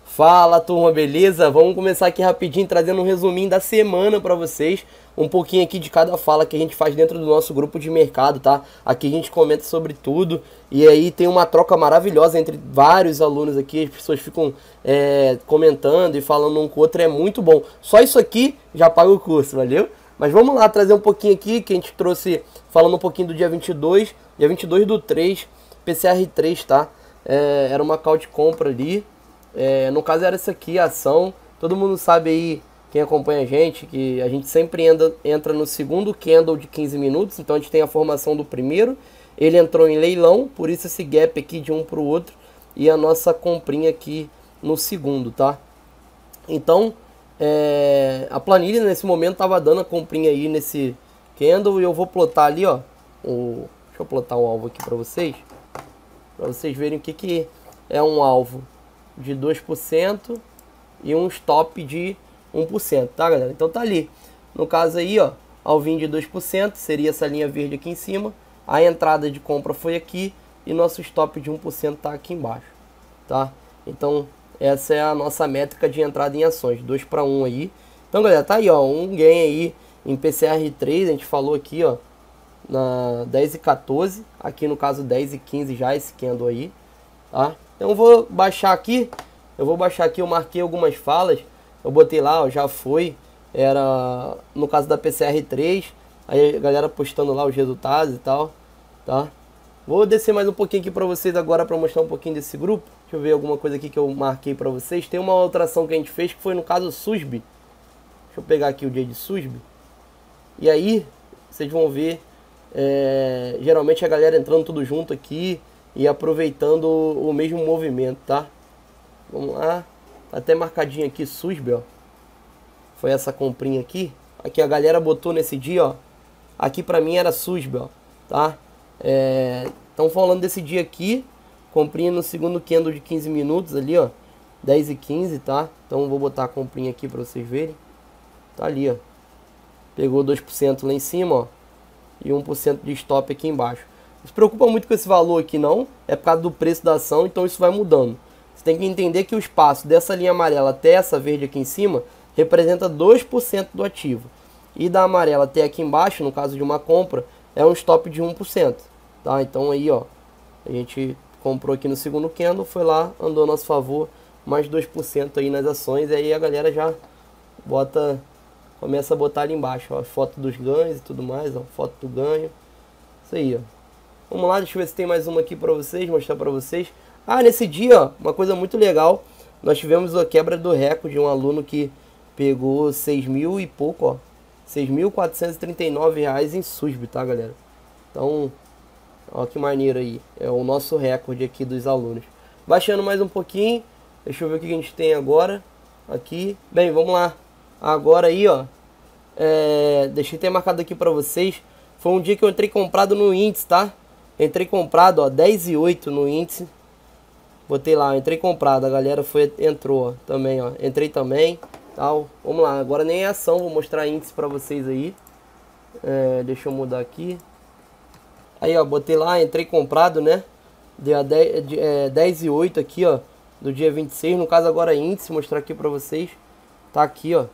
Fala, turma, beleza? Vamos começar aqui rapidinho trazendo um resuminho da semana pra vocês. Um pouquinho aqui de cada fala que a gente faz dentro do nosso grupo de mercado, tá? Aqui a gente comenta sobre tudo. E aí tem uma troca maravilhosa entre vários alunos aqui. As pessoas ficam comentando e falando um com o outro. É muito bom. Só isso aqui já paga o curso, valeu? Mas vamos lá trazer um pouquinho aqui que a gente trouxe falando um pouquinho do dia 22. Dia 22/3, PCR3, tá? Era uma call de compra ali. No caso era isso aqui, a ação. Todo mundo sabe aí, quem acompanha a gente, que a gente sempre entra no segundo candle de 15 minutos. Então a gente tem a formação do primeiro. Ele entrou em leilão, por isso esse gap aqui de um para o outro. E a nossa comprinha aqui no segundo, tá? Então, a planilha nesse momento estava dando a comprinha aí nesse candle. E eu vou plotar ali, ó. Deixa eu plotar um alvo aqui para vocês verem o que é um alvo de 2% e um stop de 1%, tá, galera? Então tá ali. No caso aí, ó, alvinho de 2%, seria essa linha verde aqui em cima. A entrada de compra foi aqui e nosso stop de 1% tá aqui embaixo, tá? Então, essa é a nossa métrica de entrada em ações, 2 para 1 aí. Então, galera, tá aí, ó, um gain aí em PCR3, a gente falou aqui, ó, na 10h14, aqui no caso 10h15 já esse candle aí, tá? Então eu vou baixar aqui, eu marquei algumas falas, eu botei lá, ó, já foi, era no caso da PCR3, aí a galera postando lá os resultados e tal, tá? Vou descer mais um pouquinho aqui pra vocês agora pra mostrar um pouquinho desse grupo. Deixa eu ver alguma coisa aqui que eu marquei pra vocês. Tem uma outra ação que a gente fez que foi no caso SUSB. Deixa eu pegar aqui o dia de SUSB. E aí, vocês vão ver, geralmente a galera entrando tudo junto aqui e aproveitando o mesmo movimento, tá? Vamos lá, tá até marcadinho aqui SUSB, ó. Foi essa comprinha aqui. Aqui a galera botou nesse dia, ó. Aqui pra mim era SUSB, ó, tá? Estão falando desse dia aqui. Comprinha no segundo candle de 15 minutos ali, ó. 10h15, tá? Então vou botar a comprinha aqui pra vocês verem. Tá ali, ó. Pegou 2% lá em cima, ó. E 1% de stop aqui embaixo. Não se preocupa muito com esse valor aqui não, é por causa do preço da ação, então isso vai mudando. Você tem que entender que o espaço dessa linha amarela até essa verde aqui em cima representa 2% do ativo. E da amarela até aqui embaixo, no caso de uma compra, é um stop de 1%. Tá? Então aí, ó, a gente comprou aqui no segundo candle, foi lá, andou a nosso favor, mais 2% aí nas ações, e aí a galera já começa a botar ali embaixo, ó, foto dos ganhos e tudo mais, ó, foto do ganho. Isso aí, ó. Vamos lá, deixa eu ver se tem mais uma aqui pra vocês, mostrar pra vocês. Ah, nesse dia, ó, uma coisa muito legal, nós tivemos a quebra do recorde de um aluno que pegou 6 mil e pouco, ó, R$ 6.439 em SUSB, tá, galera? Então, ó que maneiro aí, é o nosso recorde aqui dos alunos. Baixando mais um pouquinho, deixa eu ver o que a gente tem agora, aqui. Bem, vamos lá, agora aí, ó, deixei até marcado aqui pra vocês, foi um dia que eu entrei comprado no índice, tá? Entrei comprado, ó, 10,8 no índice. Botei lá, entrei comprado. A galera entrou, ó, também, ó. Entrei também, tal. Vamos lá, agora nem é ação, vou mostrar índice pra vocês aí. Deixa eu mudar aqui. Aí, ó, botei lá, entrei comprado, né? Deu a 10,8 aqui, ó, do dia 26. No caso agora índice, mostrar aqui pra vocês. Tá aqui, ó.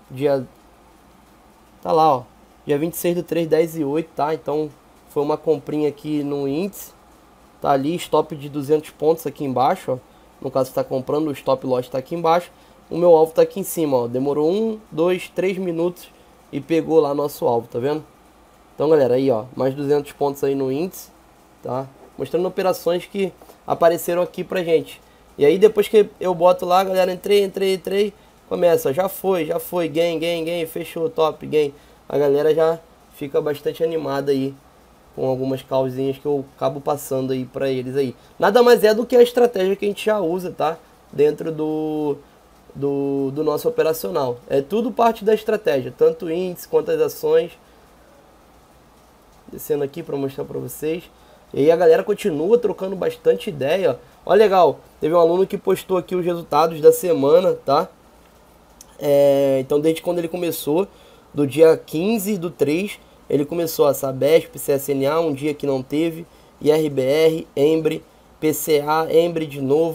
Tá lá, ó. Dia 26/3, 10,8, tá? Então foi uma comprinha aqui no índice. Tá ali, stop de 200 pontos aqui embaixo, ó. No caso, está comprando, o stop loss está aqui embaixo. O meu alvo está aqui em cima, ó. Demorou 1, 2, 3 minutos e pegou lá nosso alvo, tá vendo? Então, galera, aí, ó, mais 200 pontos aí no índice, tá? Mostrando operações que apareceram aqui pra gente. E aí, depois que eu boto lá, galera, entrei, começa, ó, já foi, gain, fechou, top, gain. A galera já fica bastante animada aí com algumas causinhas que eu acabo passando aí pra eles aí. Nada mais é do que a estratégia que a gente já usa, tá? Dentro do nosso operacional. É tudo parte da estratégia, tanto o índice quanto as ações. Descendo aqui para mostrar para vocês. E aí a galera continua trocando bastante ideia, ó. Ó, legal, teve um aluno que postou aqui os resultados da semana, tá? Então desde quando ele começou, do dia 15/3, ele começou a Sabesp, CSNA, um dia que não teve, IRBR, Embry, PCA, Embry de novo,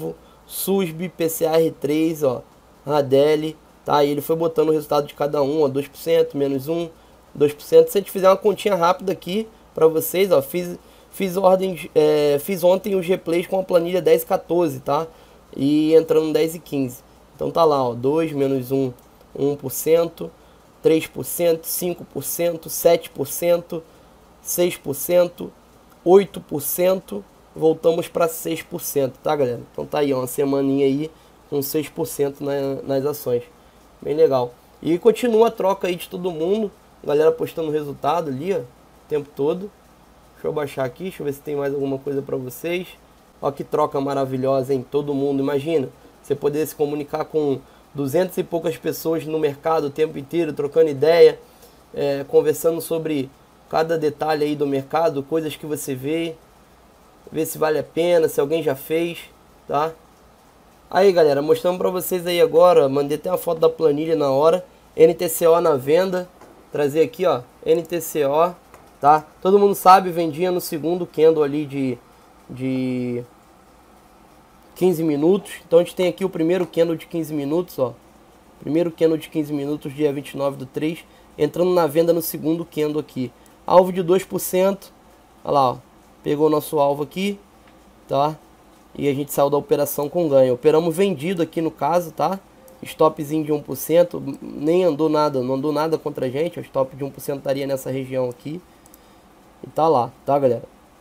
SUSB, PCAR3, ó, Radele, tá? E ele foi botando o resultado de cada um, ó, 2%, menos 1, 2%. Se a gente fizer uma continha rápida aqui para vocês, ó, fiz ontem os replays com a planilha 10 e 14, tá? E entrando 10 e 15. Então tá lá, ó, 2 menos 1, 1%, 3%, 5%, 7%, 6%, 8%, voltamos para 6%, tá, galera? Então tá aí, ó, uma semaninha aí com 6% nas ações. Bem legal. E continua a troca aí de todo mundo, galera postando resultado ali, ó, o tempo todo. Deixa eu baixar aqui, deixa eu ver se tem mais alguma coisa para vocês. Ó que troca maravilhosa, hein? Todo mundo, imagina, você poder se comunicar com 200 e poucas pessoas no mercado o tempo inteiro, trocando ideia, conversando sobre cada detalhe aí do mercado, coisas que você vê, ver se vale a pena, se alguém já fez, tá? Aí, galera, mostrando pra vocês aí agora, mandei até uma foto da planilha na hora, NTCO na venda, trazer aqui, ó, NTCO, tá? Todo mundo sabe, vendia no segundo candle ali de 15 minutos, então a gente tem aqui o primeiro candle de 15 minutos, ó, primeiro candle de 15 minutos, dia 29/3, entrando na venda no segundo candle aqui, alvo de 2%, olha lá, ó, pegou o nosso alvo aqui, tá? E a gente saiu da operação com ganho. Operamos vendido aqui no caso, tá? Stopzinho de 1%, nem andou nada, não andou nada contra a gente. O stop de 1% estaria nessa região aqui. E tá lá, tá, galera?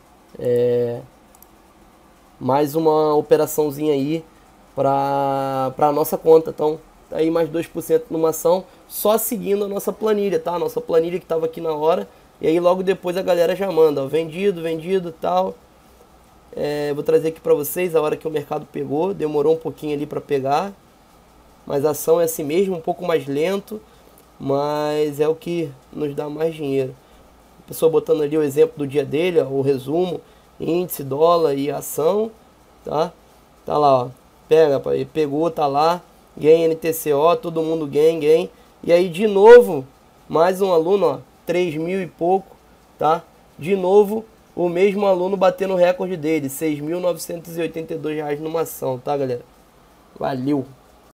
Mais uma operaçãozinha aí pra nossa conta. Então, tá aí mais 2% numa ação, só seguindo a nossa planilha, tá? Nossa planilha que tava aqui na hora. E aí logo depois a galera já manda, ó, vendido e tal. Vou trazer aqui para vocês a hora que o mercado pegou. Demorou um pouquinho ali para pegar, mas a ação é assim mesmo, um pouco mais lento, mas é o que nos dá mais dinheiro. A pessoa botando ali o exemplo do dia dele, ó, o resumo, índice, dólar e ação, tá? Tá lá, ó, pegou, tá lá, ganha NTCO, todo mundo ganha. E aí de novo, mais um aluno, ó, 3.000 e pouco, tá? De novo, o mesmo aluno batendo o recorde dele, R$ 6.982 numa ação, tá, galera? Valeu!